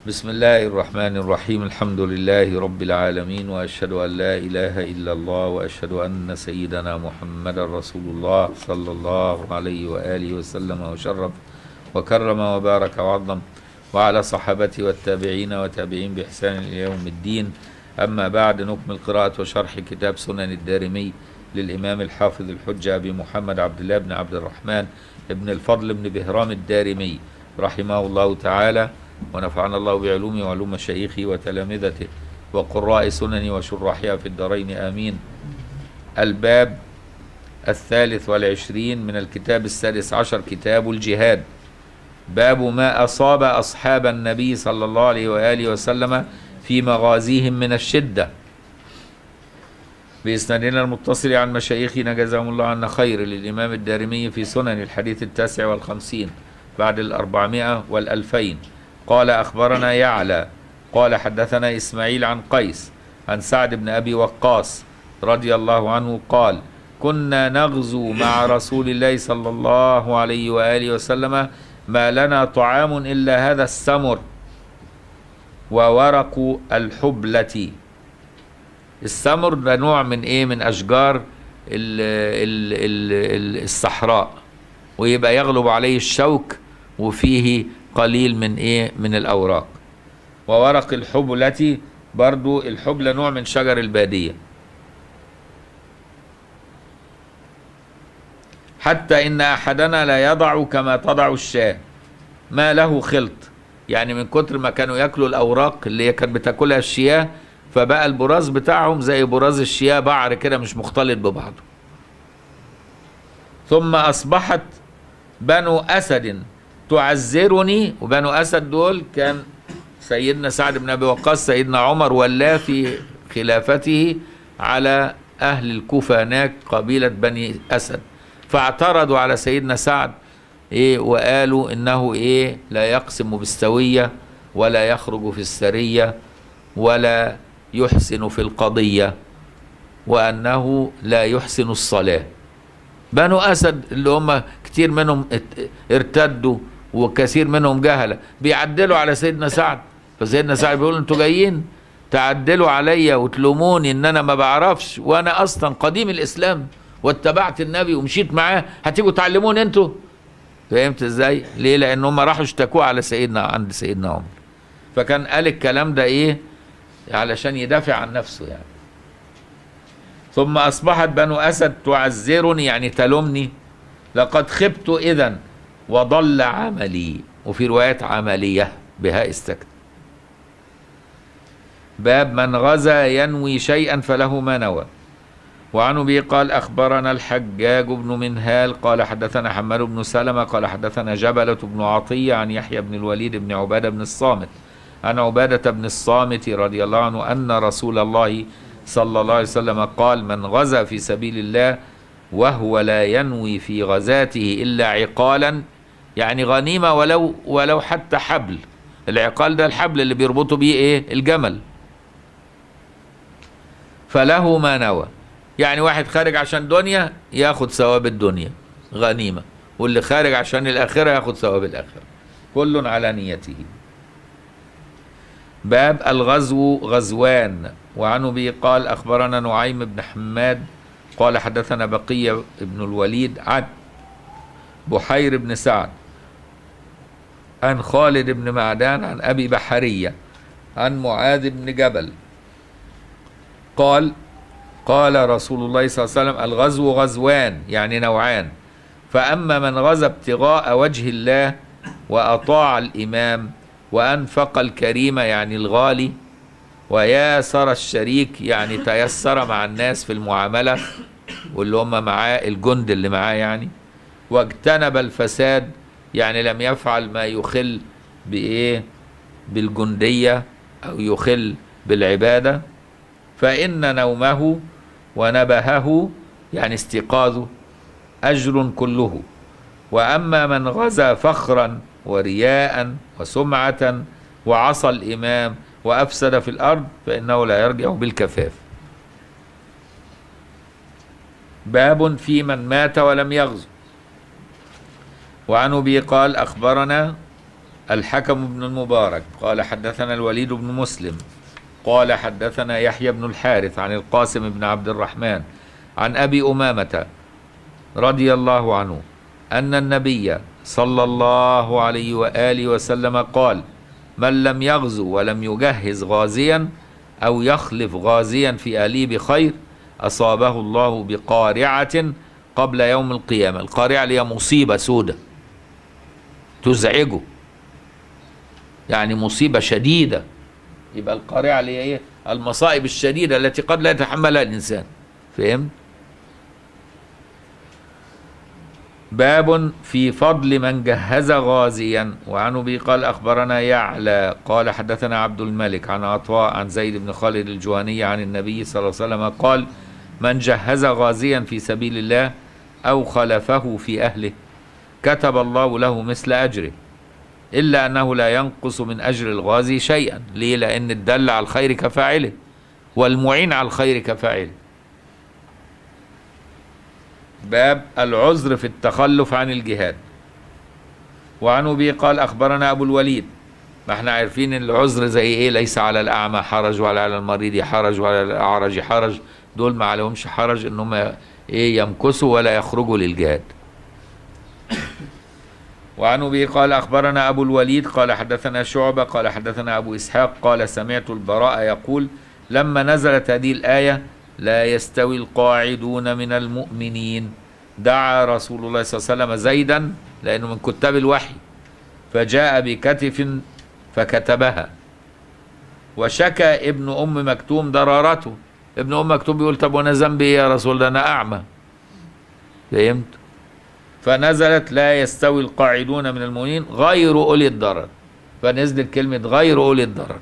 بسم الله الرحمن الرحيم. الحمد لله رب العالمين، وأشهد أن لا إله إلا الله، وأشهد أن سيدنا محمد رسول الله صلى الله عليه وآله وسلم وشرف وكرم وبارك وعظم، وعلى صحابته والتابعين وتابعين بإحسان إلى يوم الدين. أما بعد، نكمل قراءة وشرح كتاب سنن الدارمي للإمام الحافظ الحجة أبي محمد عبد الله بن عبد الرحمن بن الفضل بن بهرام الدارمي رحمه الله تعالى، ونفعنا الله بعلومه وعلوم مشايخه وتلامذته وقراء سننه وشراحها في الدارين آمين. الباب 23 من الكتاب 16، كتاب الجهاد. باب ما أصاب أصحاب النبي صلى الله عليه وآله وسلم في مغازيهم من الشدة، بإسنادنا المتصل عن مشايخنا جزاهم الله عنا خير، للإمام الدارمي في سنن الحديث 59 بعد 400 و2000. قال أخبرنا يعلى قال حدثنا إسماعيل عن قيس عن سعد بن أبي وقاص رضي الله عنه قال: كنا نغزو مع رسول الله صلى الله عليه وآله وسلم، ما لنا طعام إلا هذا السمر وورق الحبلة. السمر ده نوع من إيه؟ من أشجار الصحراء، ويبقى يغلب عليه الشوك وفيه قليل من ايه؟ من الاوراق. وورق الحبلة، برضو الحبلة نوع من شجر البادية. حتى ان احدنا لا يضع كما تضع الشاة، ما له خلط، يعني من كتر ما كانوا ياكلوا الاوراق اللي هي كانت بتاكلها الشياه، فبقى البراز بتاعهم زي براز الشياه، بعر كده مش مختلط ببعضه. ثم اصبحت بنو اسد تعزرني، وبنو أسد دول كان سيدنا سعد بن أبي وقاص سيدنا عمر ولاه في خلافته على أهل الكوفة هناك قبيلة بني أسد، فاعترضوا على سيدنا سعد وقالوا إنه لا يقسم بالسوية، ولا يخرج في السرية، ولا يحسن في القضية، وأنه لا يحسن الصلاة. بنو أسد اللي هم كتير منهم ارتدوا وكثير منهم جهلة، بيعدلوا على سيدنا سعد، فسيدنا سعد بيقول: انتوا جايين تعدلوا عليا وتلوموني ان انا ما بعرفش، وانا اصلا قديم الاسلام واتبعت النبي ومشيت معاه، هتيجوا تعلموني انتوا؟ فهمت ازاي؟ ليه؟ لان هم راحوا اشتكوا على عند سيدنا عمر، فكان قال الكلام ده علشان يدافع عن نفسه يعني. ثم اصبحت بنو اسد تعزرني، يعني تلومني، لقد خبت اذا وضل عملي، وفي روايات عملية بهاء السكت. باب من غزا ينوي شيئا فله ما نوى. وعن أبي قال أخبرنا الحجاج بن منهال قال حدثنا حماد بن سلمة قال حدثنا جبلة بن عطية عن يحيى بن الوليد بن عبادة بن الصامت عن عبادة بن الصامت رضي الله عنه أن رسول الله صلى الله عليه وسلم قال: من غزا في سبيل الله وهو لا ينوي في غزاته إلا عقالا، يعني غنيمة ولو حتى حبل. العقال ده الحبل اللي بيربطوا بيه الجمل. فله ما نوى، يعني واحد خارج عشان دنيا ياخد ثواب الدنيا غنيمة، واللي خارج عشان الآخرة ياخد ثواب الآخرة، كل على نيته. باب الغزو غزوان. وعن أبي قال أخبرنا نعيم بن حماد قال حدثنا بقية بن الوليد عن بحير بن سعد عن خالد بن معدان عن أبي بحرية عن معاذ بن جبل قال: قال رسول الله صلى الله عليه وسلم: الغزو غزوان، يعني نوعان، فأما من غزا ابتغاء وجه الله وأطاع الإمام وأنفق الكريم، يعني الغالي، وياسر الشريك، يعني تيسر مع الناس في المعاملة واللي هم معاه الجند اللي معاه يعني، واجتنب الفساد، يعني لم يفعل ما يخل بالجندية أو يخل بالعبادة، فإن نومه ونبهه، يعني استيقاظه، أجر كله. وأما من غزا فخرا ورياء وسمعة وعصى الإمام وأفسد في الأرض فإنه لا يرجع بالكفاف. باب في من مات ولم يغزو. وعن أبي قال أخبرنا الحكم بن المبارك قال حدثنا الوليد بن مسلم قال حدثنا يحيى بن الحارث عن القاسم بن عبد الرحمن عن أبي أمامة رضي الله عنه أن النبي صلى الله عليه وآله وسلم قال: من لم يغزو ولم يجهز غازيا أو يخلف غازيا في أهله بخير أصابه الله بقارعة قبل يوم القيامة. القارعة اللي هي مصيبة سودة تزعجه، يعني مصيبة شديدة. يبقى القارعة اللي هي ايه؟ المصائب الشديدة التي قد لا يتحملها الإنسان. فهمت؟ باب في فضل من جهز غازيا. وعن أبي قال أخبرنا يعلى قال حدثنا عبد الملك عن عطاء عن زيد بن خالد الجهني عن النبي صلى الله عليه وسلم قال: من جهز غازيا في سبيل الله أو خلفه في أهله كتب الله له مثل أجره، إلا أنه لا ينقص من أجر الغازي شيئا. ليه؟ لأن الدل على الخير كفاعله والمعين على الخير كفاعله. باب العذر في التخلف عن الجهاد. وعن أبي قال أخبرنا أبو الوليد. ما احنا عارفين ان العذر زي ايه؟ ليس على الأعمى حرج ولا على المريض حرج ولا على الأعرج حرج. دول ما عليهمش حرج انهم ايه يمكثوا ولا يخرجوا للجهاد. وعن أبي قال أخبرنا أبو الوليد قال حدثنا شعبة قال حدثنا أبو إسحاق قال سمعت البراء يقول: لما نزلت هذه الآية لا يستوي القاعدون من المؤمنين دعا رسول الله صلى الله عليه وسلم زيدا، لأنه من كتاب الوحي، فجاء بكتف فكتبها. وشكى ابن أم مكتوم ضرارته. ابن أم مكتوم بيقول: طب وانا ذنبي ايه يا رسول الله؟ انا أعمى. فهمت؟ فنزلت لا يستوي القاعدون من المؤمنين غير أولي الضرر، فنزلت كلمة غير أولي الضرر،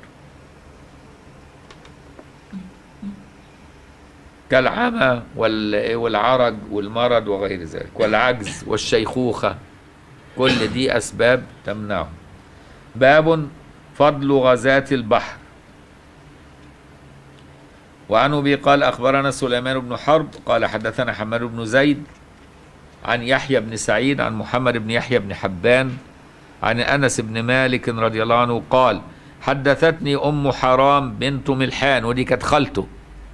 كالعمى والعرج والمرض وغير ذلك والعجز والشيخوخة، كل دي أسباب تمنعه. باب فضل غزاة البحر. وعن أبي قال أخبرنا سليمان بن حرب قال حدثنا حماد بن زيد عن يحيى بن سعيد عن محمد بن يحيى بن حبان عن أنس بن مالك رضي الله عنه قال: حدثتني أم حرام بنت ملحان، ودي كانت خالته،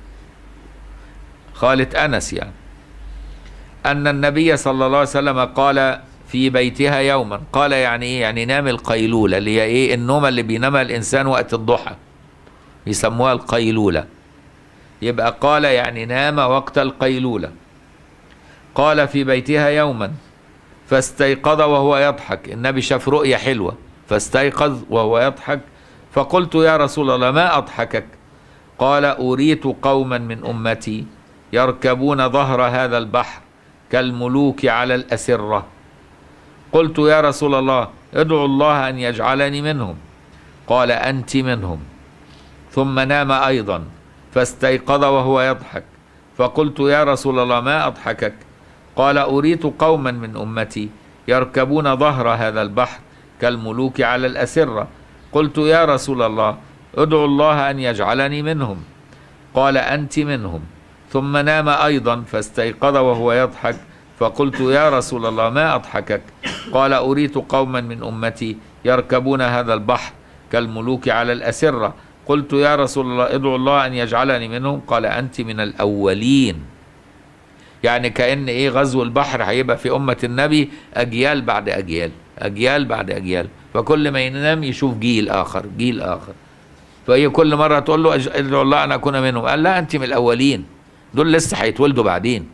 خالة أنس يعني، أن النبي صلى الله عليه وسلم قال في بيتها يوما. قال يعني إيه؟ يعني نام القيلولة، اللي هي إيه؟ النوم اللي بينامها الإنسان وقت الضحى يسموها القيلولة. يبقى قال يعني نام وقت القيلولة. قال في بيتها يوما فاستيقظ وهو يضحك. النبي شاف رؤية حلوة فاستيقظ وهو يضحك، فقلت: يا رسول الله ما أضحكك؟ قال: أريت قوما من أمتي يركبون ظهر هذا البحر كالملوك على الأسرة. قلت: يا رسول الله ادعو الله أن يجعلني منهم. قال: أنت منهم. ثم نام أيضا فاستيقظ وهو يضحك، فقلت: يا رسول الله ما أضحكك؟ قال: أريت قوما من أمتي يركبون ظهر هذا البحر كالملوك على الأسرة. قلت: يا رسول الله ادعو الله أن يجعلني منهم. قال: أنت منهم. ثم نام أيضا فاستيقظ وهو يضحك، فقلت: يا رسول الله ما أضحكك؟ قال: أريت قوما من أمتي يركبون هذا البحر كالملوك على الأسرة. قلت: يا رسول الله ادعو الله أن يجعلني منهم. قال: أنت من الأولين. يعني كأن إيه؟ غزو البحر هيبقى في أمة النبي أجيال بعد أجيال، أجيال بعد أجيال، فكل ما ينام يشوف جيل آخر، جيل آخر، فهي كل مرة تقول له ادعو الله أن أكون منهم. قال: لا، أنت من الأولين، دول لسه هيتولدوا بعدين.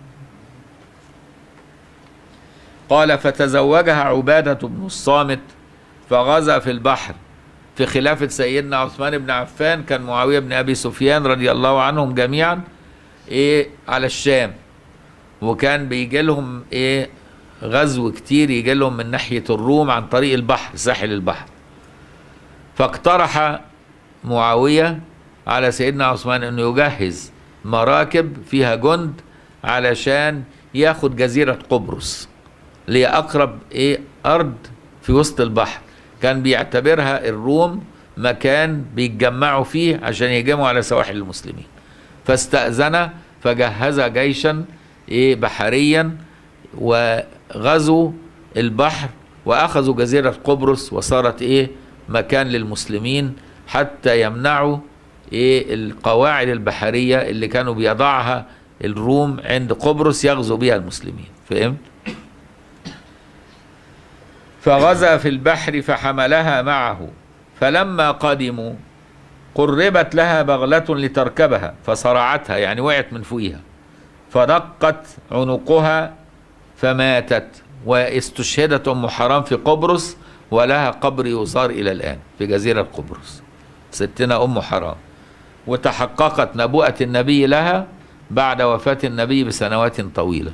قال: فتزوجها عبادة بن الصامت فغزا في البحر في خلافة سيدنا عثمان بن عفان. كان معاوية بن أبي سفيان رضي الله عنهم جميعا إيه على الشام، وكان بيجي لهم إيه غزو كتير، يجي لهم من ناحية الروم عن طريق البحر، ساحل البحر. فاقترح معاوية على سيدنا عثمان أنه يجهز مراكب فيها جند علشان ياخد جزيرة قبرص، اللي هي أقرب إيه أرض في وسط البحر. كان بيعتبرها الروم مكان بيتجمعوا فيه عشان يهجموا على سواحل المسلمين. فاستأذن فجهز جيشا إيه بحريا وغزوا البحر وأخذوا جزيرة قبرص وصارت إيه مكان للمسلمين حتى يمنعوا إيه القواعد البحرية اللي كانوا بيضعها الروم عند قبرص يغزو بها المسلمين. فهمت؟ فغزا في البحر فحملها معه، فلما قدموا قربت لها بغلة لتركبها فصرعتها، يعني وقعت من فوقها، فدقت عنقها فماتت، واستشهدت أم حرام في قبرص، ولها قبر يزار إلى الآن في جزيرة قبرص، ستنا أم حرام. وتحققت نبوءة النبي لها بعد وفاة النبي بسنوات طويلة.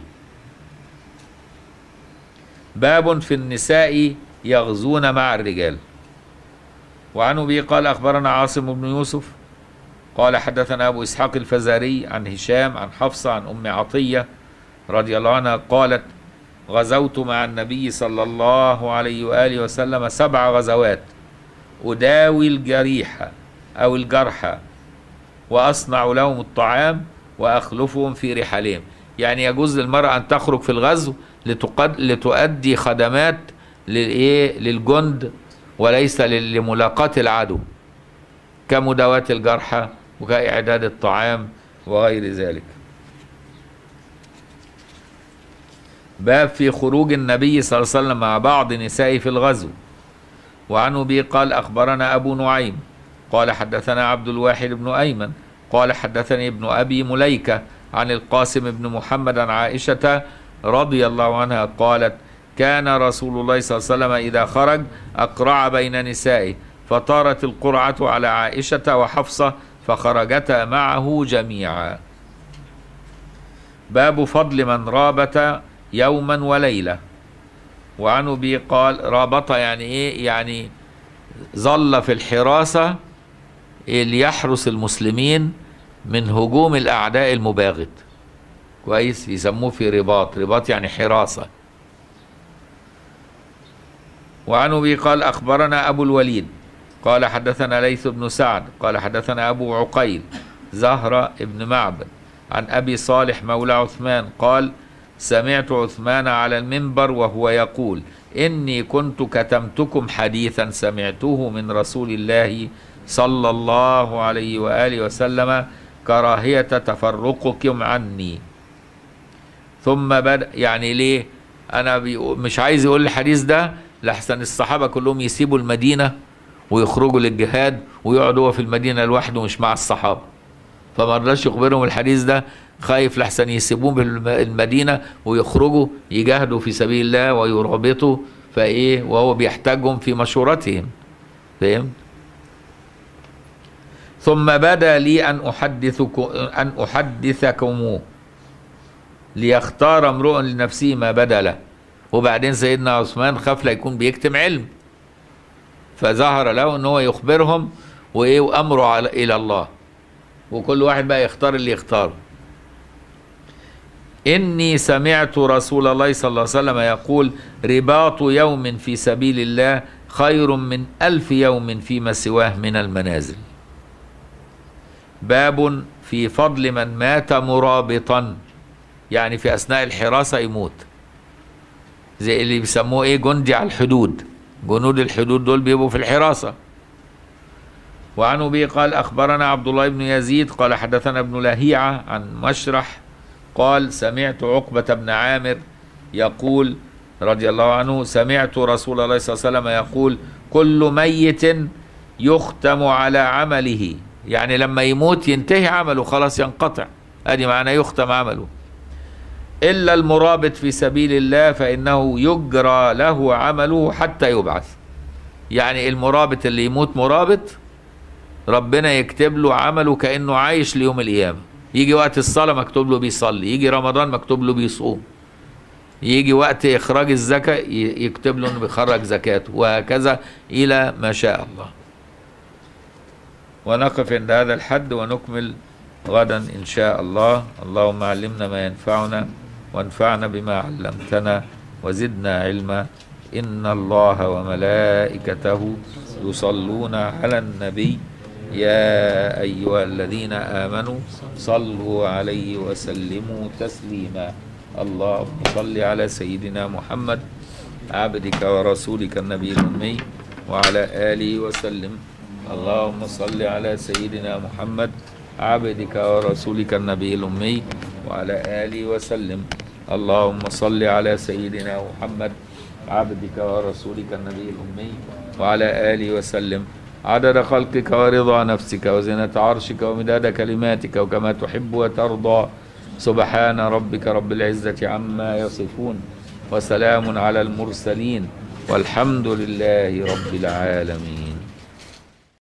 باب في النساء يغزون مع الرجال. وعن أبي قال أخبرنا عاصم بن يوسف قال حدثنا أبو إسحاق الفزاري عن هشام عن حفصة عن أم عطية رضي الله عنها قالت غزوت مع النبي صلى الله عليه وآله وسلم 7 غزوات، أداوي الجريح أو الجرحى وأصنع لهم الطعام وأخلفهم في رحالهم. يعني يجوز للمرأة أن تخرج في الغزو لتؤدي خدمات للجند وليس لملاقاة العدو، كمداواة الجرحى وكإعداد الطعام وغير ذلك. باب في خروج النبي صلى الله عليه وسلم مع بعض نسائه في الغزو. وعن أبي قال أخبرنا أبو نعيم قال حدثنا عبد الواحد بن أيمن قال حدثني ابن أبي مليكة عن القاسم بن محمد عن عائشة رضي الله عنها قالت كان رسول الله صلى الله عليه وسلم إذا خرج أقرع بين نسائه، فطارت القرعة على عائشة وحفصة فخرجتا معه جميعا. باب فضل من رابط يوما وليلة. وعن أبي قال رابط يعني إيه؟ يعني ظل في الحراسة ليحرس المسلمين من هجوم الأعداء المباغت. كويس، يسموه في رباط، رباط يعني حراسة. وعن أبي قال أخبرنا أبو الوليد قال حدثنا ليث بن سعد قال حدثنا أبو عقيل زهرة ابن معبد عن أبي صالح مولى عثمان قال سمعت عثمان على المنبر وهو يقول إني كنت كتمتكم حديثا سمعته من رسول الله صلى الله عليه وآله وسلم كراهية تفرقكم عني. ثم بدأ، يعني ليه أنا مش عايز يقول الحديث ده لحسن الصحابة كلهم يسيبوا المدينة ويخرجوا للجهاد ويقعدوا هو في المدينة لوحده مش مع الصحابة، فما رضاش يخبرهم الحديث ده، خايف لحسن يسيبوه بالمدينة ويخرجوا يجاهدوا في سبيل الله ويرابطوا فايه وهو بيحتاجهم في مشورتهم. فهمت؟ ثم بدا لي ان احدثكم ليختار امرؤ لنفسه ما بدا له. وبعدين سيدنا عثمان خاف لا يكون بيكتم علم، فظهر له ان هو يخبرهم وايه وامره الى الله، وكل واحد بقى يختار اللي يختاره. إني سمعت رسول الله صلى الله عليه وسلم يقول رباط يوم في سبيل الله خير من 1000 يوم فيما سواه من المنازل. باب في فضل من مات مرابطا، يعني في أثناء الحراسة يموت، زي اللي بيسموه إيه جندي على الحدود، جنود الحدود دول بيبقوا في الحراسة. وعن أبي قال أخبرنا عبد الله بن يزيد قال حدثنا ابن لهيعة عن مشرح قال سمعت عقبة بن عامر يقول رضي الله عنه سمعت رسول الله صلى الله عليه وسلم يقول كل ميت يختم على عمله، يعني لما يموت ينتهي عمله خلاص ينقطع، ادي معنى يختم عمله، إلا المرابط في سبيل الله فإنه يجرى له عمله حتى يبعث. يعني المرابط اللي يموت مرابط ربنا يكتب له عمله كأنه عايش ليوم القيامة، يجي وقت الصلاة مكتوب له بيصلي، يجي رمضان مكتوب له بيصوم، يجي وقت إخراج الزكاة يكتب له إنه بيخرج زكاته، وهكذا إلى ما شاء الله. ونقف عند هذا الحد ونكمل غدا إن شاء الله. اللهم علمنا ما ينفعنا وانفعنا بما علمتنا وزدنا علما. إن الله وملائكته يصلون على النبي يا أيها الذين آمنوا صلوا عليه وسلموا تسليما. اللهم صل على سيدنا محمد عبدك ورسولك النبي الأمي وعلى آله وسلم. اللهم صل على سيدنا محمد عبدك ورسولك النبي الأمي وعلى آله وسلم. اللهم صل على سيدنا محمد عبدك ورسولك النبي الأمي وعلى آله وسلم عدد خلقك ورضا نفسك وزنة عرشك ومداد كلماتك وكما تحب وترضى. سبحان ربك رب العزة عما يصفون وسلام على المرسلين والحمد لله رب العالمين.